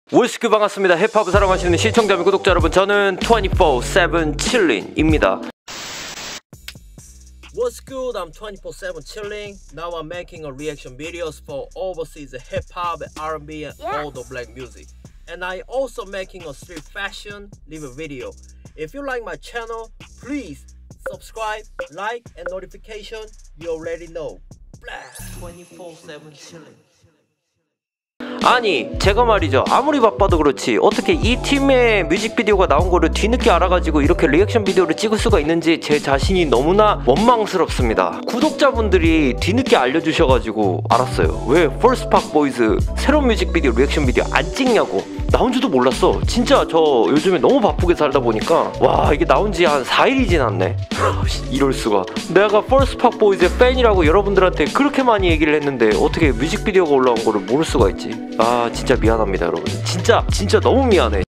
월스크 반갑습니다. 힙합을 사랑하시는 시청자 및 구독자 여러분, 저는 24/7 chilling입니다. What's good? I'm 24/7 chilling. Now I'm making a reaction videos for overseas hip hop, R&B, and all the black music. And I also making a street fashion live video. If you like my channel, please subscribe, like, and notification. You already know. 24/7 chilling. 아니 제가 말이죠, 아무리 바빠도 그렇지 어떻게 이 팀의 뮤직비디오가 나온 거를 뒤늦게 알아가지고 이렇게 리액션 비디오를 찍을 수가 있는지 제 자신이 너무나 원망스럽습니다. 구독자분들이 뒤늦게 알려주셔가지고 알았어요. 왜 First Park Boys 새로운 뮤직비디오 리액션 비디오 안 찍냐고. 나온 줄도 몰랐어. 진짜 저 요즘에 너무 바쁘게 살다 보니까 와, 이게 나온 지 한 4일이 지났네. 이럴 수가. 내가 First Park Boys의 팬이라고 여러분들한테 그렇게 많이 얘기를 했는데 어떻게 뮤직비디오가 올라온 거를 모를 수가 있지. 아, 진짜 미안합니다 여러분. 진짜 너무 미안해.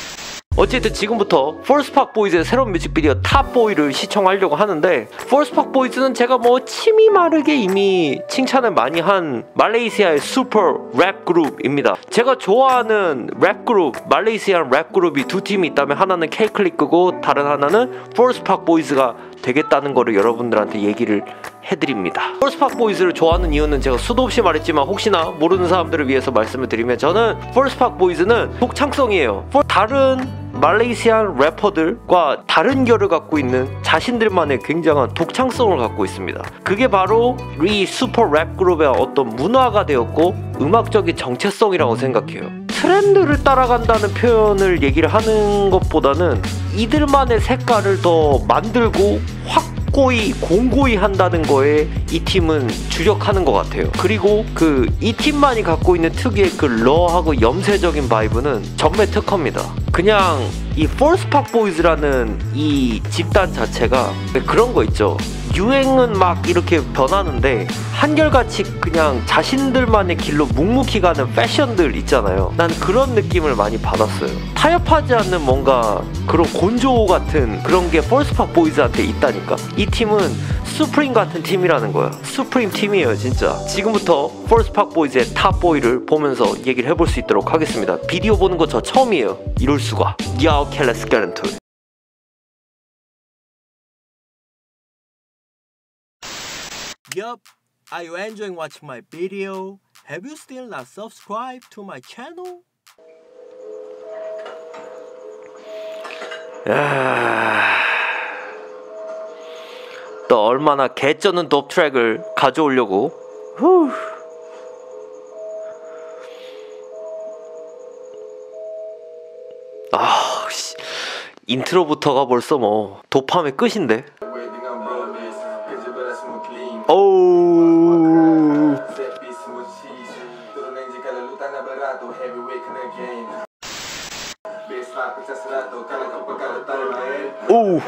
어쨌든 지금부터 First Park Boys의 새로운 뮤직비디오 탑보이를 시청하려고 하는데, First Park Boys는 제가 뭐 침이 마르게 이미 칭찬을 많이 한 말레이시아의 슈퍼 랩 그룹입니다. 제가 좋아하는 랩 그룹, 말레이시안 랩 그룹이 두 팀이 있다면 하나는 K-CLICK고 다른 하나는 First Park Boys가 되겠다는 거를 여러분들한테 얘기를 해드립니다. First Park Boys를 좋아하는 이유는 제가 수도 없이 말했지만 혹시나 모르는 사람들을 위해서 말씀을 드리면, 저는 First Park Boys는 독창성이에요. 다른 말레이시안 래퍼들과 다른 결을 갖고 있는 자신들만의 굉장한 독창성을 갖고 있습니다. 그게 바로 이 슈퍼 랩 그룹의 어떤 문화가 되었고 음악적인 정체성이라고 생각해요. 트렌드를 따라간다는 표현을 얘기를 하는 것보다는 이들만의 색깔을 더 만들고 확고히 공고히 한다는 거에 이 팀은 주력하는 것 같아요. 그리고 이 팀만이 갖고 있는 특유의 그 러하고 염세적인 바이브는 전매 특허입니다. 그냥 이 First Park Boys라는 이 집단 자체가 그런 거 있죠. 유행은 막 이렇게 변하는데 한결같이 그냥 자신들만의 길로 묵묵히 가는 패션들 있잖아요. 난 그런 느낌을 많이 받았어요. 타협하지 않는 뭔가 그런 곤조 같은 그런 게 First Park Boys한테 있다니까. 이 팀은 수프림 같은 팀이라는 거야. 수프림 팀이에요 진짜. 지금부터 First Park Boys의 탑보이를 보면서 얘기를 해볼 수 있도록 하겠습니다. 비디오 보는 거 저 처음이에요. 이럴 수가. Yo, okay, let's get into it. Yup, are you enjoying watching my video? Have you still not subscribed to my channel? 또 얼마나 개쩌는 덥 트랙을 가져오려고. 인트로부터가 벌써 뭐 도파의 끝인데. 오우. 오우.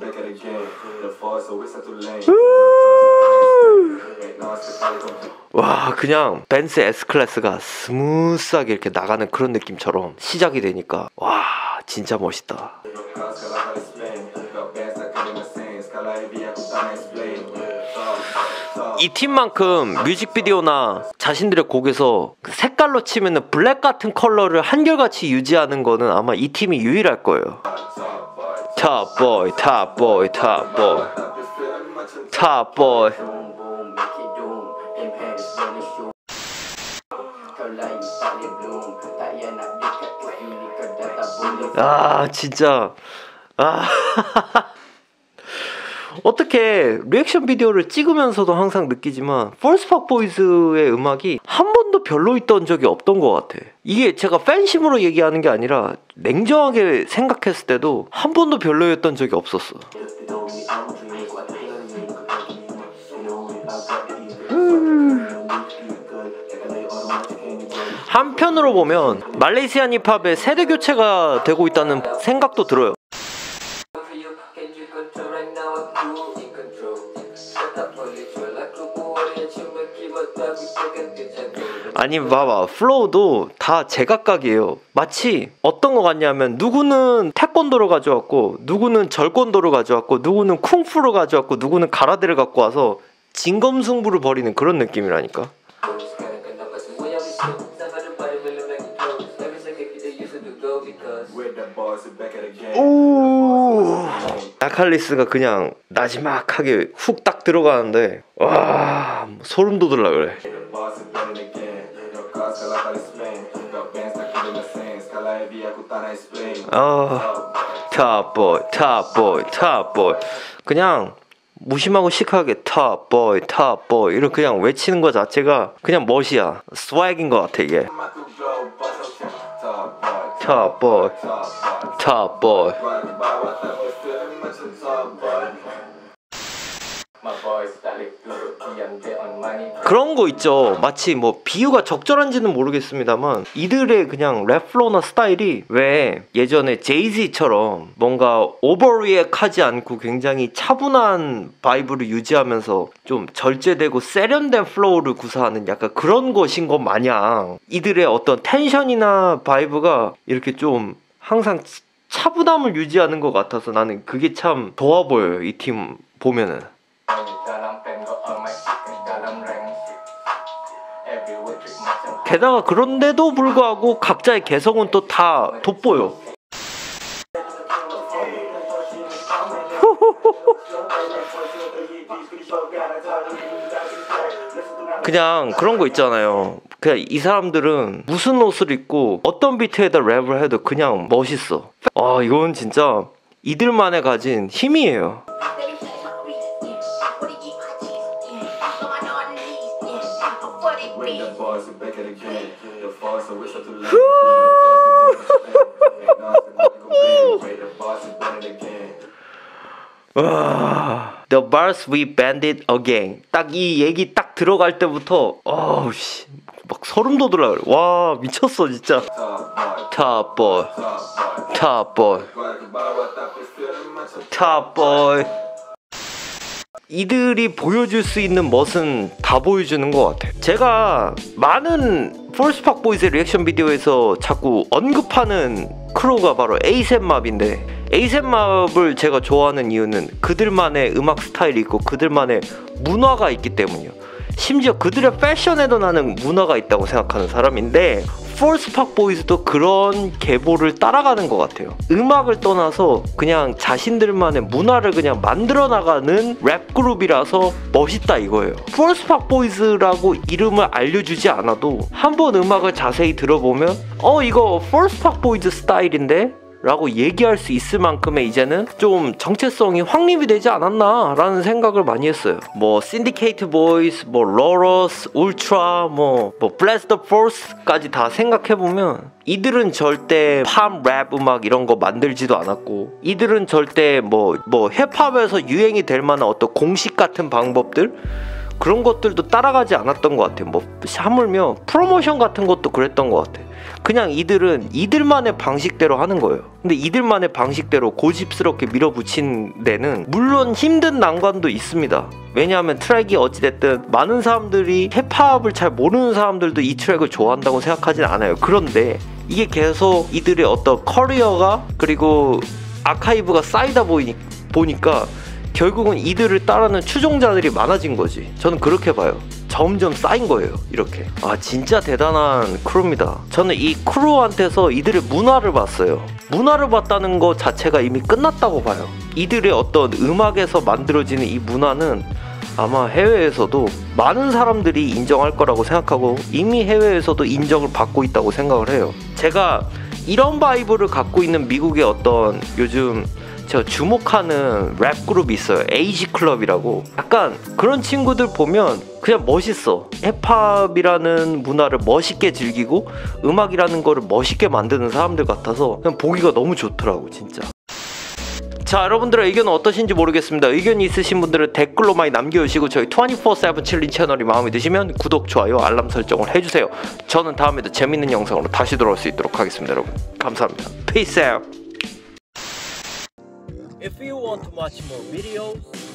와, 그냥 벤츠 S클래스가 스무스하게 이렇게 나가는 그런 느낌처럼 시작이 되니까 와, 진짜 멋있다. 이 팀만큼 뮤직비디오나 자신들의 곡에서 그 색깔로 치면은 블랙 같은 컬러를 한결같이 유지하는 거는 아마 이 팀이 유일할 거예요. 탑보이, 탑보이, 탑보이, 탑보이. 아, 진짜. 어떻게 리액션 비디오를 찍으면서도 항상 느끼지만 First Park Boys의 음악이 한 번도 별로였던 적이 없던 것 같아. 이게 제가 팬심으로 얘기하는 게 아니라 냉정하게 생각했을 때도 한 번도 별로였던 적이 없었어. 한편으로 보면 말레이시안 힙합의 세대 교체가 되고 있다는 생각도 들어요. 아니 봐봐, 플로우도 다 제각각이에요. 마치 어떤 거 같냐면 누구는 태권도를 가져왔고 누구는 절권도를 가져왔고 누구는 쿵푸를 가져왔고 누구는 가라데를 갖고 와서 진검승부를 벌이는 그런 느낌이라니까. 오, 아칼리스가 그냥 나지막하게 훅 딱 들어가는데 와 소름 돋을라 그래. 탑보이 탑보이 탑보이 그냥 무심하고 시크하게 탑보이 탑보이 이렇게 그냥 외치는 거 자체가 그냥 멋이야. 스웩인 것 같아 이게. 탑보이 탑보이 그런 거 있죠. 마치 뭐 비유가 적절한지는 모르겠습니다만 이들의 그냥 랩 플로우나 스타일이 왜 예전에 제이지처럼 뭔가 오버리액하지 않고 굉장히 차분한 바이브를 유지하면서 좀 절제되고 세련된 플로우를 구사하는 약간 그런 것인 것 마냥 이들의 어떤 텐션이나 바이브가 이렇게 좀 항상 차분함을 유지하는 것 같아서 나는 그게 참 좋아 보여요. 이 팀 보면은. 게다가 그런데도 불구하고 각자의 개성은 또 다 돋보여. 그냥 그런 거 있잖아요. 그냥 이 사람들은 무슨 옷을 입고 어떤 비트에다 랩을 해도 그냥 멋있어. 아 이건 진짜 이들만의 가진 힘이에요. 와, The bars we banded again. 딱 이 얘기 딱 들어갈 때부터 어우씨 막 소름 돋으라 그래. 와 미쳤어 진짜. 탑보이 탑보이 탑보이 이들이 보여줄 수 있는 멋은 다 보여주는 것 같아. 제가 많은 폴스팍 보이즈의 리액션 비디오에서 자꾸 언급하는 크루가 바로 에이셉맙인데 에이셉맙을 제가 좋아하는 이유는 그들만의 음악 스타일이 있고 그들만의 문화가 있기 때문이에요. 심지어 그들의 패션에도 나는 문화가 있다고 생각하는 사람인데 폴스팍 보이즈도 그런 계보를 따라가는 것 같아요. 음악을 떠나서 그냥 자신들만의 문화를 그냥 만들어 나가는 랩 그룹이라서 멋있다 이거예요. 폴스팍 보이즈라고 이름을 알려주지 않아도 한번 음악을 자세히 들어보면 이거 폴스팍 보이즈 스타일인데? 라고 얘기할 수 있을 만큼의 이제는 좀 정체성이 확립이 되지 않았나 라는 생각을 많이 했어요. 뭐 신디케이트 보이스, 뭐 로러스, 울트라, 뭐 블레스 더 포스까지 다 생각해보면 이들은 절대 팝, 랩 음악 이런 거 만들지도 않았고 이들은 절대 뭐 힙합에서 유행이 될 만한 어떤 공식 같은 방법들 그런 것들도 따라가지 않았던 것 같아요. 뭐 하물며 프로모션 같은 것도 그랬던 것 같아요. 그냥 이들은 이들만의 방식대로 하는 거예요. 근데 이들만의 방식대로 고집스럽게 밀어붙인 데는 물론 힘든 난관도 있습니다. 왜냐하면 트랙이 어찌됐든 많은 사람들이 힙합을 잘 모르는 사람들도 이 트랙을 좋아한다고 생각하진 않아요. 그런데 이게 계속 이들의 어떤 커리어가 그리고 아카이브가 쌓이다 보니까 결국은 이들을 따르는 추종자들이 많아진 거지. 저는 그렇게 봐요. 점점 쌓인 거예요. 이렇게. 아 진짜 대단한 크루입니다. 저는 이 크루한테서 이들의 문화를 봤어요. 문화를 봤다는 것 자체가 이미 끝났다고 봐요. 이들의 어떤 음악에서 만들어지는 이 문화는 아마 해외에서도 많은 사람들이 인정할 거라고 생각하고 이미 해외에서도 인정을 받고 있다고 생각을 해요. 제가 이런 바이브를 갖고 있는 미국의 어떤 요즘 제가 주목하는 랩 그룹이 있어요. 에이지 클럽이라고. 약간 그런 친구들 보면 그냥 멋있어. 힙합이라는 문화를 멋있게 즐기고 음악이라는 거를 멋있게 만드는 사람들 같아서 그냥 보기가 너무 좋더라고 진짜. 자 여러분들의 의견은 어떠신지 모르겠습니다. 의견이 있으신 분들은 댓글로 많이 남겨주시고 저희 24/7 칠린 채널이 마음에 드시면 구독, 좋아요, 알람 설정을 해주세요. 저는 다음에도 재밌는 영상으로 다시 돌아올 수 있도록 하겠습니다. 여러분 감사합니다. Peace out. If you want to watch more videos